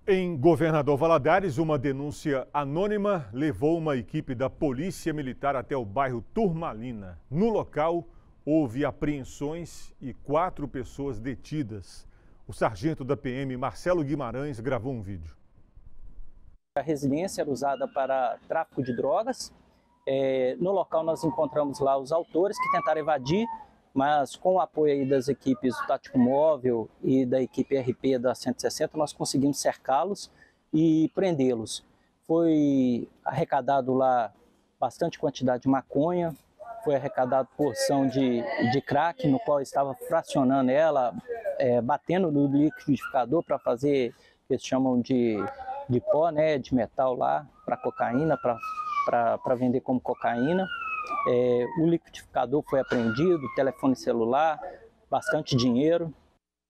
Em Governador Valadares, uma denúncia anônima levou uma equipe da Polícia Militar até o bairro Turmalina. No local, houve apreensões e 4 pessoas detidas. O sargento da PM, Marcelo Guimarães, gravou um vídeo. A residência era usada para tráfico de drogas. No local nós encontramos lá os autores que tentaram evadir, mas com o apoio aí das equipes do Tático Móvel e da equipe RP da 160, nós conseguimos cercá-los e prendê-los. Foi arrecadado lá bastante quantidade de maconha, foi arrecadado porção de crack, no qual estava fracionando ela, batendo no liquidificador para fazer o que eles chamam de pó, né, de metal lá, para cocaína, para vender como cocaína. O liquidificador foi apreendido, telefone celular, bastante dinheiro.